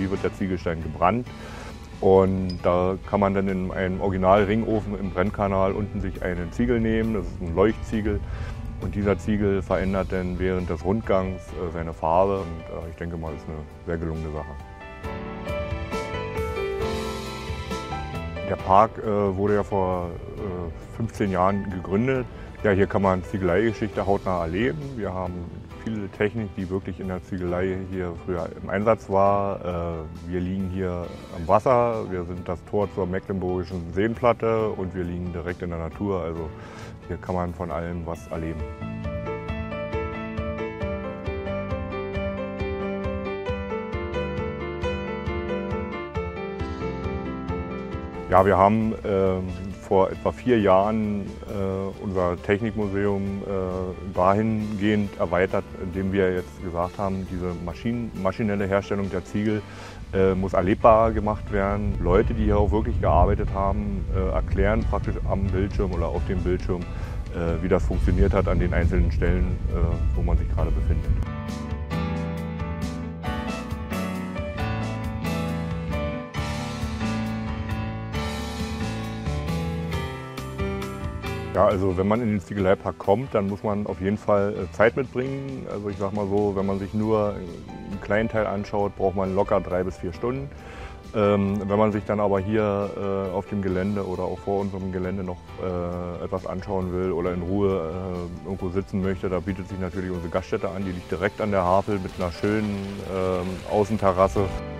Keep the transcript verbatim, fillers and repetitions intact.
wie wird der Ziegelstein gebrannt. Und da kann man dann in einem Original-Ringofen im Brennkanal unten sich einen Ziegel nehmen, das ist ein Leuchtziegel. Und dieser Ziegel verändert dann während des Rundgangs äh, seine Farbe. Und äh, ich denke mal, das ist eine sehr gelungene Sache. Der Park äh, wurde ja vor äh, fünfzehn Jahren gegründet. Ja, hier kann man Ziegeleigeschichte hautnah erleben. Wir haben viel Technik, die wirklich in der Ziegelei hier früher im Einsatz war. Äh, wir liegen hier am Wasser, wir sind das Tor zur Mecklenburgischen Seenplatte und wir liegen direkt in der Natur. Also hier kann man von allem was erleben. Ja, wir haben äh, vor etwa vier Jahren äh, unser Technikmuseum äh, dahingehend erweitert, indem wir jetzt gesagt haben, diese Maschinen, maschinelle Herstellung der Ziegel äh, muss erlebbar gemacht werden. Leute, die hier auch wirklich gearbeitet haben, äh, erklären praktisch am Bildschirm oder auf dem Bildschirm, äh, wie das funktioniert hat an den einzelnen Stellen, äh, wo man sich gerade befindet. Ja, also wenn man in den Ziegeleipark kommt, dann muss man auf jeden Fall Zeit mitbringen. Also ich sag mal so, wenn man sich nur einen kleinen Teil anschaut, braucht man locker drei bis vier Stunden. Ähm, wenn man sich dann aber hier äh, auf dem Gelände oder auch vor unserem Gelände noch äh, etwas anschauen will oder in Ruhe äh, irgendwo sitzen möchte, da bietet sich natürlich unsere Gaststätte an. Die liegt direkt an der Havel mit einer schönen äh, Außenterrasse.